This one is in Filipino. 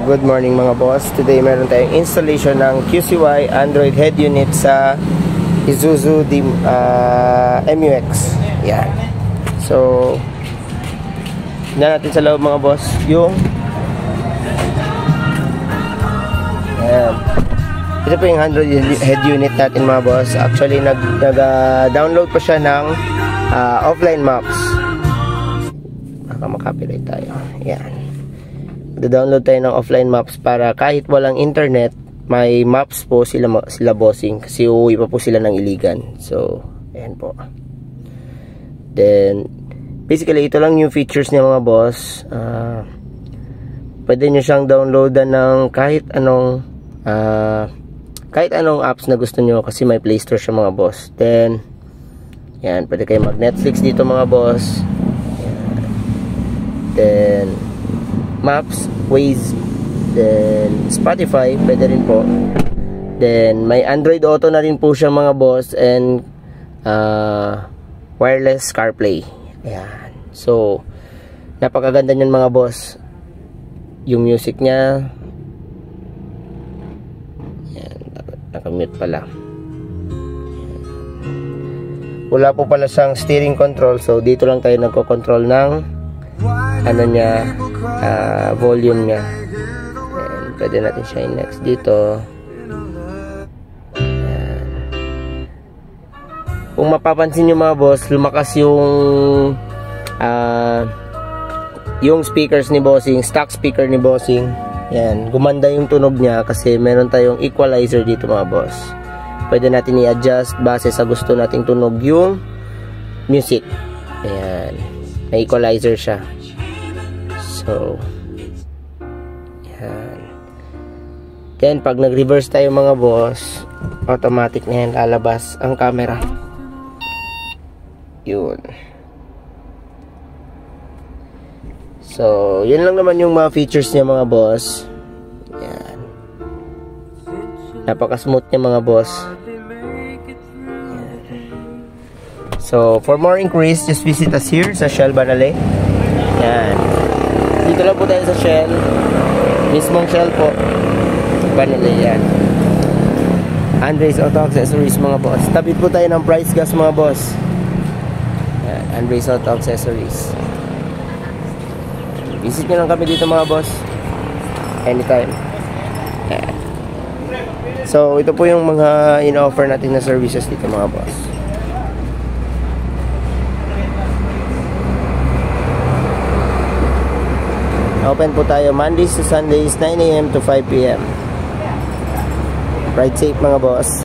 Good morning mga boss. Today meron tayong installation ng QCY Android head unit sa Isuzu MU-X. Yan. So, tignan natin sa loob mga boss yung ito po yung Android head unit natin mga boss. Actually, nag-download pa siya ng offline maps. Baka makapilay tayo. Yan. Download tayo ng offline maps para kahit walang internet, may maps po sila bossing kasi uuwi pa po sila ng Iligan. So, ayan po. Then, basically, ito lang yung features niya mga boss. Pwede nyo siyang downloadan ng kahit anong apps na gusto nyo kasi may Play Store siya mga boss. Then, yan, pwede kayo mag-Netflix dito mga boss. Yan. Then, Maps, Waze, then Spotify, pwede rin po. Then, may Android Auto na rin po siya mga boss and wireless CarPlay. Ayan. So, napakaganda niyan mga boss. Yung music niya, ayan, nakamute pala. Wala po pala siyang steering control, so dito lang tayo nagko-control ng volume niya. And pwede natin siya i-next dito. Ayan. Kung mapapansin nyo mga boss, lumakas yung speakers ni bossing, stock speaker ni bossing. Ayan, gumanda yung tunog niya kasi meron tayong equalizer dito mga boss. Pwede natin i-adjust base sa gusto nating tunog yung music. Ayan, may equalizer siya. So, yan. Then, pag nag-reverse tayo mga boss, automatic na yan lalabas ang camera. Yun. So, yun lang naman yung mga features niya mga boss. Yan. Napaka-smooth niya mga boss. Yan. So, for more inquiries, just visit us here sa Shell Banale. Yan. Dito lang po tayo sa Shell. Mismong Shell po. Banale yan. Andres Auto Accessories mga boss. Tabi po tayo ng Price Gas mga boss. Yan. Andres Auto Accessories. Visit nyo lang kami dito mga boss. Anytime. Yan. So ito po yung mga in-offer natin na services dito mga boss. Open po tayo Mondays to Sundays 9 AM to 5 PM. Ride safe mga boss.